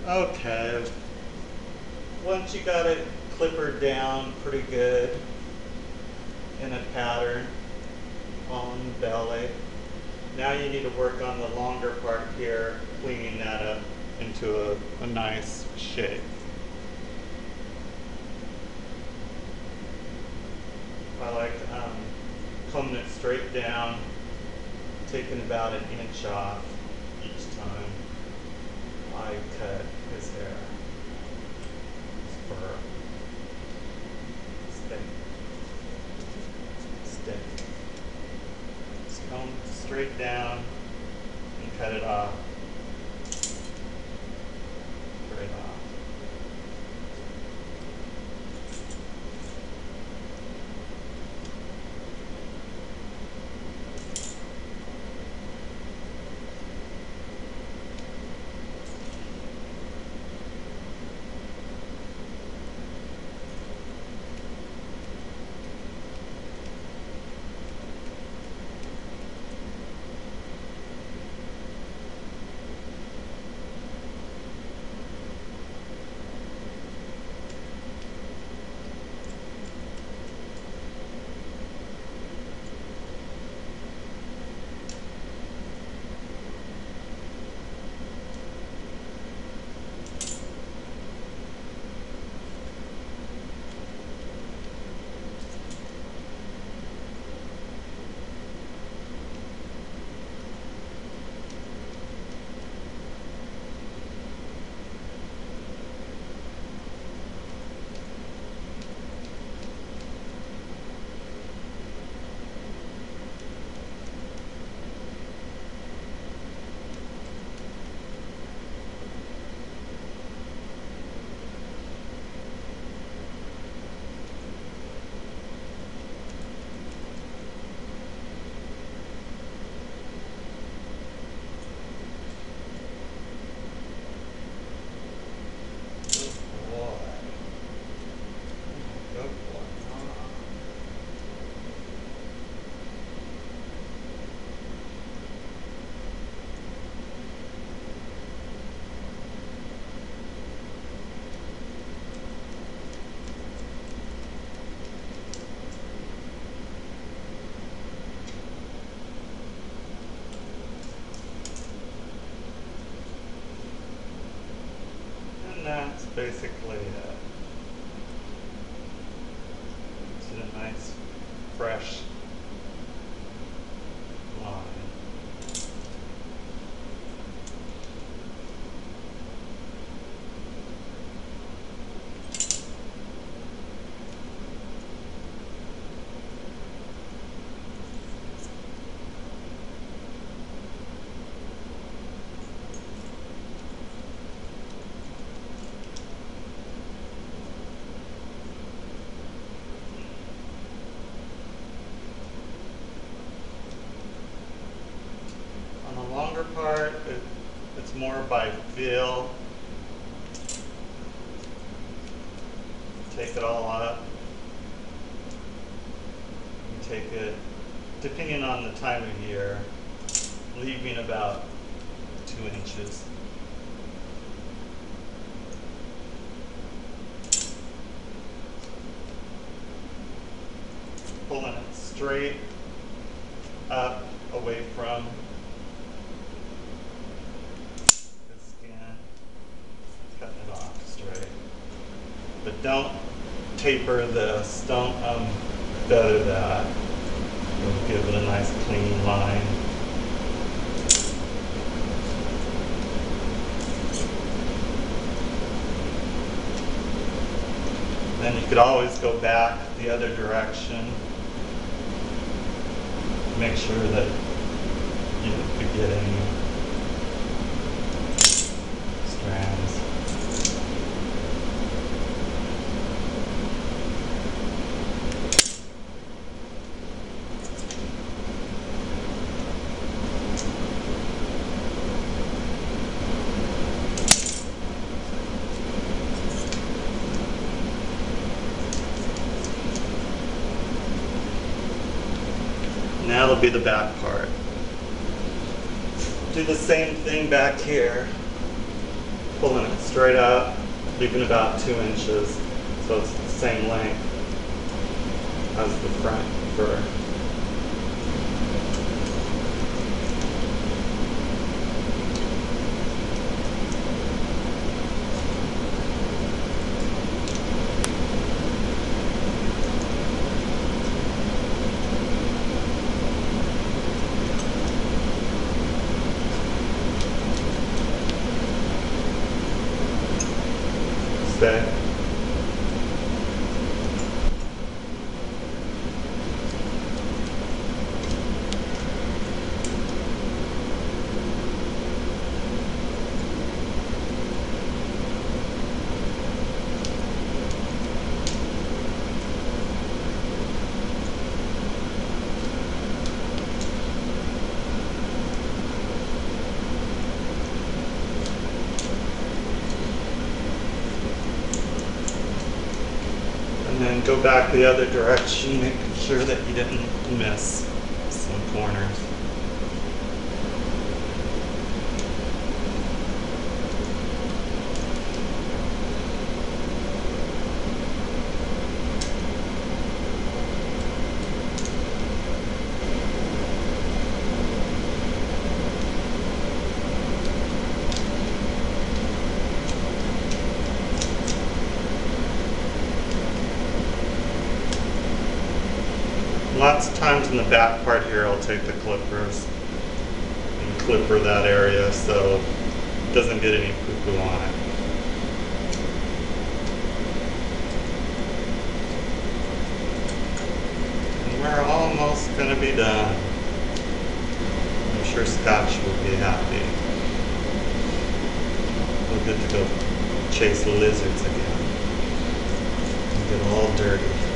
Okay, once you got it clippered down pretty good in a pattern on the belly, now you need to work on the longer part here, cleaning that up into a nice shape. I like combing it straight down, taking about an inch off each time I cut his hair, his fur. Stick. Just comb straight down and cut it off. Straight off. And that's basically it. It's a nice, fresh line. On the longer part, it's more by feel. Take it all up. You take it, depending on the time of year, leaving about 2 inches. Pulling it straight up away from the skin, cutting it off straight. But don't taper this, don't feather that. It'll give it a nice clean line. Then you could always go back the other direction. Make sure that you don't forget any strands. Now it'll be the back part. Do the same thing back here. pulling it straight up, leaving about 2 inches, so it's the same length as the front fur. Stay. And then go back the other direction, making sure that you didn't miss some corners. Lots of times in the back part here, I'll take the clippers and clipper that area so it doesn't get any poo-poo on it. And we're almost going to be done. I'm sure Scotch will be happy. We're good to go chase lizards again. Get all dirty.